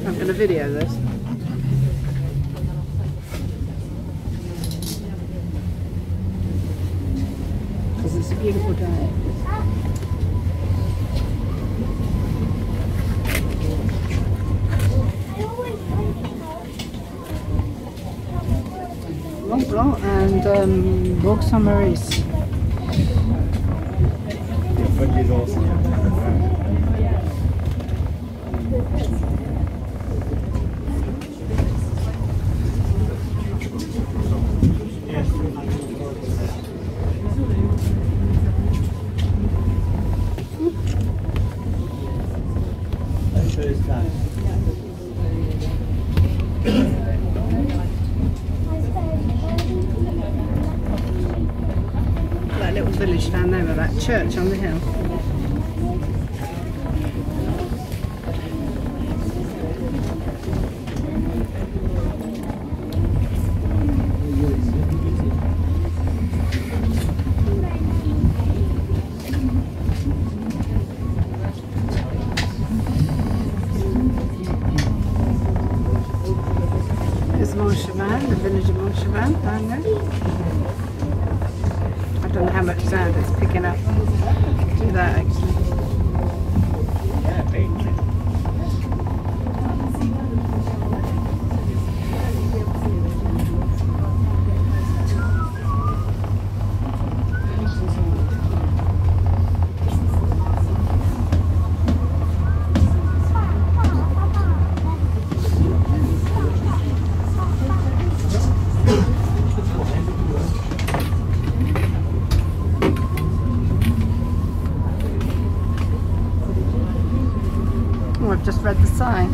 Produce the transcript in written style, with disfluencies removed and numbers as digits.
I'm going to video this. Because it's a beautiful day. Mont Blanc and Bourg Saint-Maurice. That little village down there with that church on the hill. Montchevan, the village of Montchevan down there. I don't know how much sound it's picking up. Do that actually. Oh, I've just read the sign.